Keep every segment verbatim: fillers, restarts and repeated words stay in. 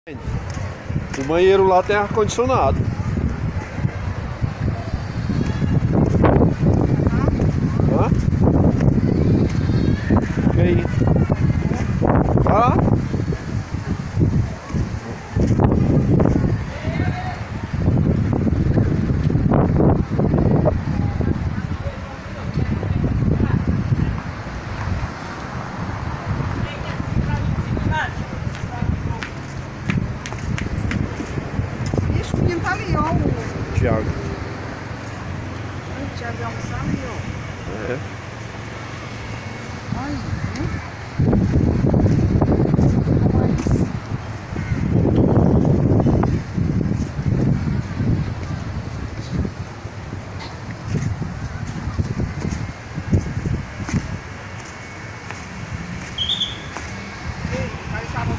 O banheiro lá tem ar-condicionado. Hã? E aí? Vai lá. Tá ali, ó, o Tiago. o Tiago vai almoçar ali, ó. É. Aí, né?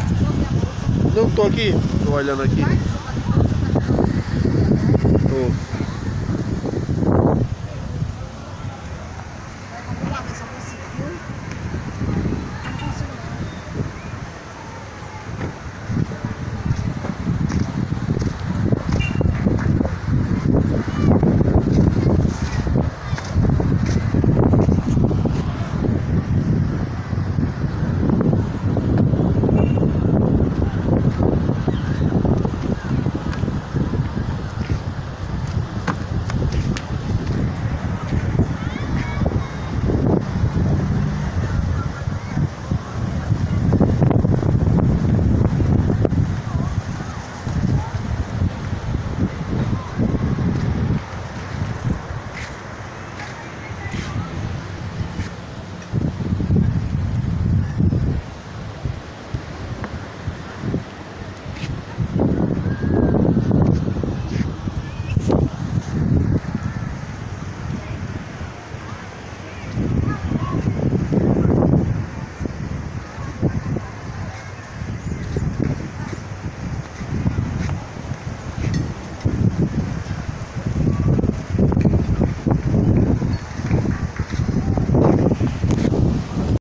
Não tô aqui, tô olhando aqui. Tô.